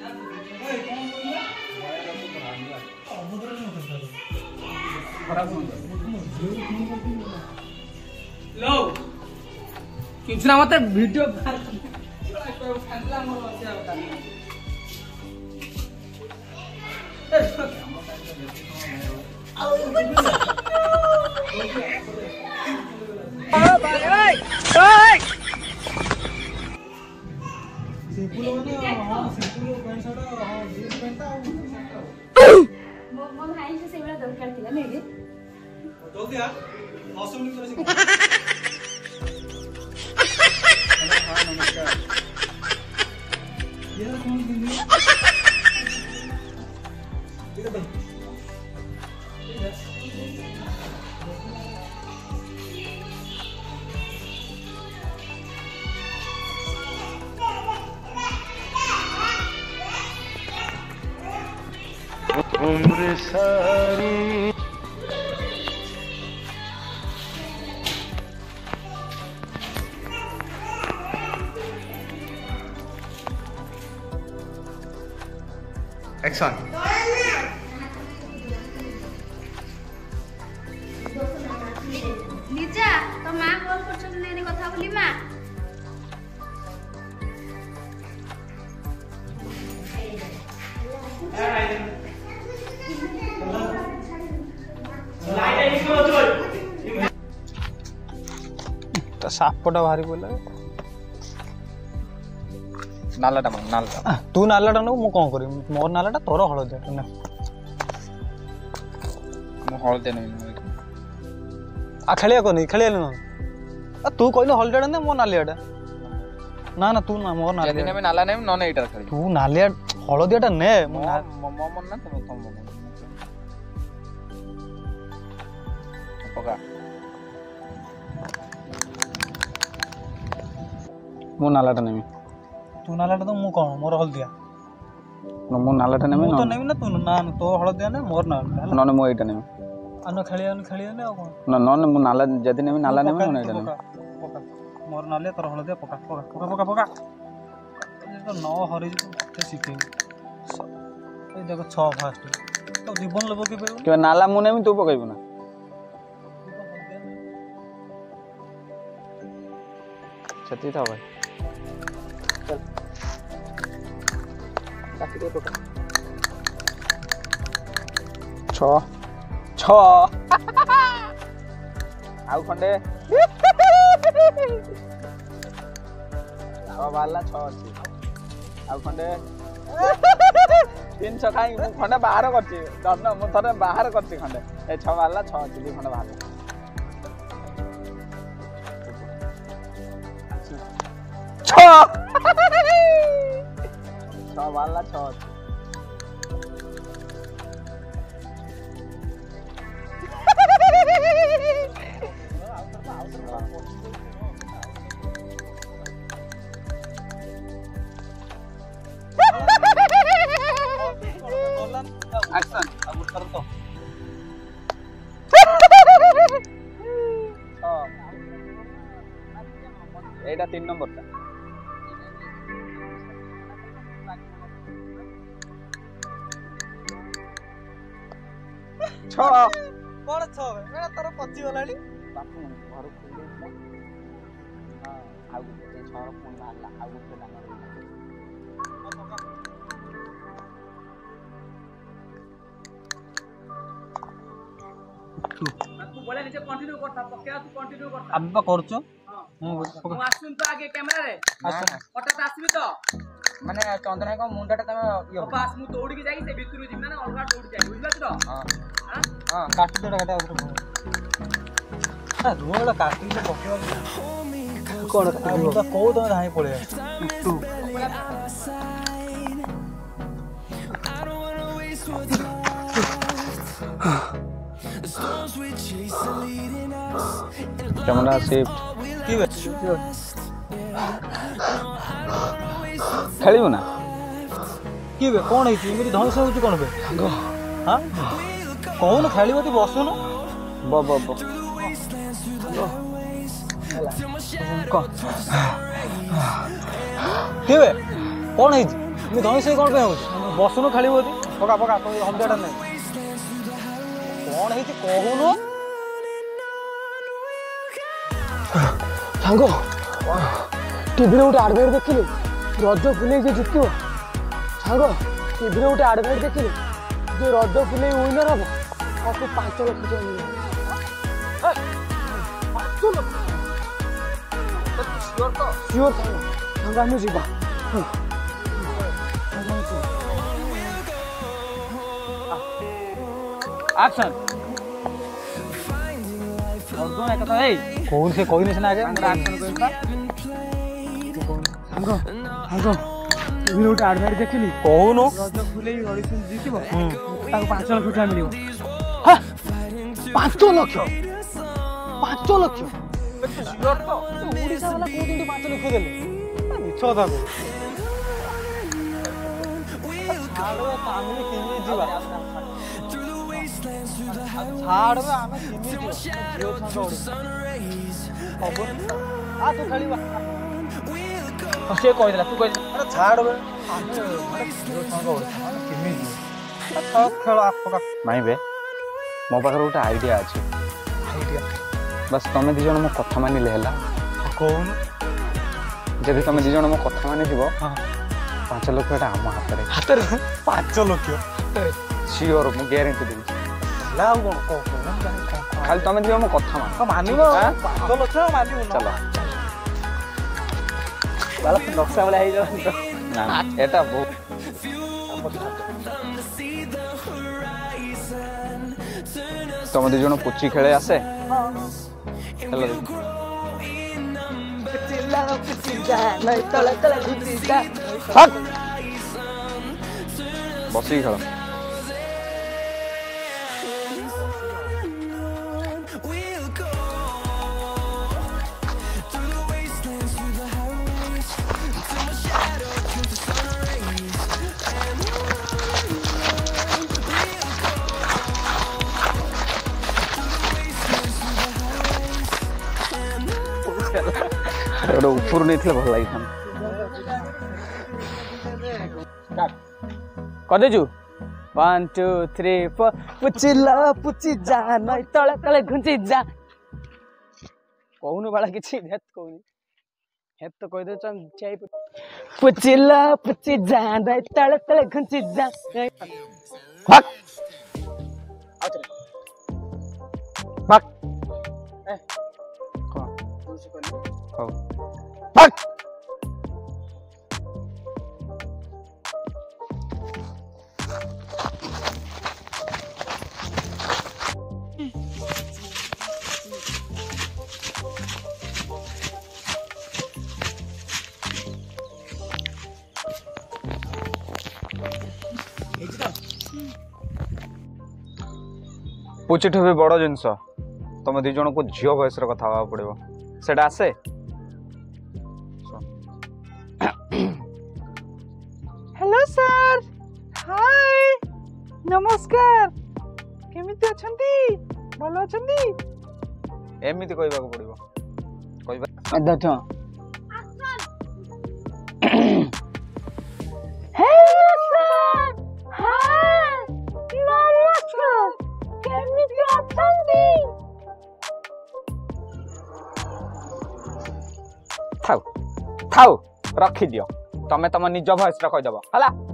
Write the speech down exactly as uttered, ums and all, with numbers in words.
लो किछ ना मते वीडियो ମୋ ଭାଇ ସେ ସେଇଭଳିଆ ଦରକାର ଥିଲା ନାଇଁ କି ଜଲ୍ଦି ଆ ଦଶ ମିନିଟ୍ ପରେ ସେ ହଁ ନମସ୍କାର ये कौन दिन ठीक है भाई उम्र सारी एक्शन लिजा तो मां कॉल करछन नै कथा बोली मां ता सापटा भारी बोला नालाटा मन नालाटा तू नालाटा न मु कोन करी मोर नालाटा तोर हळद ना मु हळद नै आ खेलिया कोनी खेलिया न आ तू कोइनो हळदडा न मो नालियाटा ना ना तू ना मोर नालिया जदिन में नाला नै नन एटर खेली तू नालिया हळदियाटा ने मो मो मन ना तुम तुम पका मो नालाटा नेमी तू नालाटा तो मु कोन मोर हळदिया न मो नालाटा नेमी तो नेमी ना तू ना तो हळदिया ने मोर नाला नन मो एटा नेमी अन खेलिया न खेलिया ने कोन न नन मो नाला जदिन में नाला नेमी नन एटा नेमी पका मोर नाले तोर हळदिया पका पका पका पका पका ये तो न हरि के सिके ए देखो छ फास्ट तो जीवन लेबो के पे के नाला मु नेमी तू पकाइबो ना छती था भाई चल काटी दे पका छ छ आउ खंडे छ वाला छ अछि आउ खंडे तीन छ खाई मु खंडे बाहर करछि दन मु थरे बाहर करछि खंडे ए छ वाला छ अछि दी खंडे बाहर छ छ वाला छ अछि एक्शन अब कर तो एटा तीन नंबर था छ कोन छ एटा तोर पची गलाली बापू घर खुले हां आउ ए छर फोन मारला आउ के नंबर तू बोले नीचे कंटिन्यू करता पक्का तू कंटिन्यू करता अब बा करछो हां मु आसुन तो आगे कैमरा रे हठात आसबी तो माने चंदन को मुंडाटा तमे यो पास मु दौड़ी के जाई से भितरु जिम ना अलगा दौड़ी जाई बुझला तो हां हां हां काटी देडा काटा आ रोला काटी से पकेवा कोन काटी बा को तो धाई पड़े तू कैमरा शिफ्ट की बे खेलिबो ना की बे कोन हिची मेरी धौस होची कोन बे हां कोन खेलिबो तू बसुनो ब ब ब के बे कौन है मैं धई से कौन पे हो बसुन खेली होती पका पका तो हल्दियाटा नहीं कौन है कहून सांग टीवी गोटे आडभाइट देखिली रज फुले जे जितव सांग टीवी गोटे आडभाइट देखिली जे रज फुले विनर हम आपको पांच लक्ष टका मिले पांच लक्ष सियोर सांग आम जा एक्शन और एक कथा है कौन से कोई नहीं आगे एक्शन करता सांग सांग टीवी गोटे आडभाइट देखिली कहून रज फुले ऑडिशन जीतव पांच लक्ष टका मिल पांच लक्ष पांच लक्ष ओडिशा वाला को दिन पांच लक्ष देले मिछ था को छाड़ो तामिल किमी जीवा छाड़ो आमे किमी जीवा जियो छाड़ो अब आ तू खेलिबा से कहि देला तू कहि अरे छाड़ बे आमे जियो छाड़ो किमी जीवा सब खेल आपका माई बे मो पाखर गोटे आइडिया अच्छे आइडिया बस तुम दी जन मो कथा मानिले हैला कौन जब तुम दी जन मो कथा मानि जीवो हां पांच लक्ष टा हम हाथ रे हाथ रे पांच लक्ष सियोर मु गारंटी देबी ला को को खाली तुम दी मो कथा मान मानिबो पांच लक्ष मानिबो चलो बाला नक्शा वाला है जो ना एटा बहुत तुम दी जन पुची खेले आसे चलो बसी खेल ऊपर नहीं थे भल लगी कदेजु वन टू थ्री फोर पुचिला पुची जा नई तले तले घुंची जा कहूनु बाला किछि हेत कहूनी हेत तो कह दे चम चाय पुचिला पुची जा नई तले तले घुंची जा भाग आचरे भाग ए कौन हो भाग पुचिठ भी बड़ जिनस तुम दी जन को झील वयस कथा हवा पड़ो सेटा आसे हेलो सर हाय नमस्कार केमिति अछंती भलो अछंती एमिति कहबा को पड़ो कहबा देखो हेलो सर हाय नमस्कार केमिति अछंती थाउ थाउ रखी दियो तमे तम निज भयस कहीदेव हला